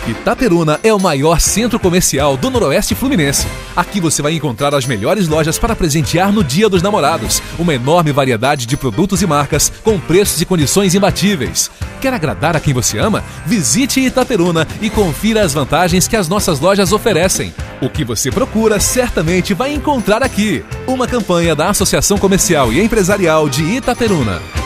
Itaperuna é o maior centro comercial do Noroeste Fluminense. Aqui você vai encontrar as melhores lojas para presentear no Dia dos Namorados. Uma enorme variedade de produtos e marcas com preços e condições imbatíveis. Quer agradar a quem você ama? Visite Itaperuna e confira as vantagens que as nossas lojas oferecem. O que você procura certamente vai encontrar aqui. Uma campanha da Associação Comercial e Empresarial de Itaperuna.